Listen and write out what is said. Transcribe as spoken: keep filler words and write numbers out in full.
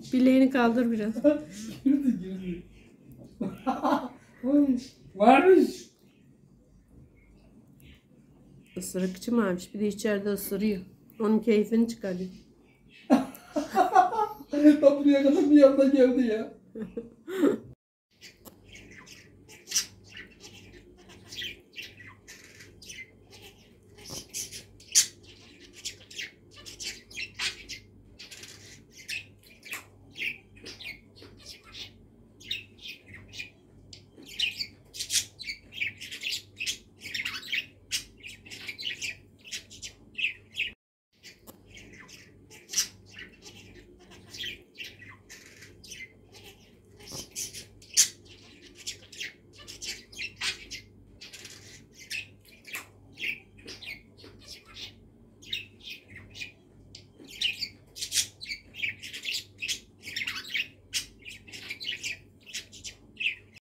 Bileğini kaldır biraz. Girdi girdi. Varmış. Isırıkçı mıymış? Bir de içeride ısırıyor. Onun keyfini çıkarıyor. Tam buraya kadar bir yandan geldi ya.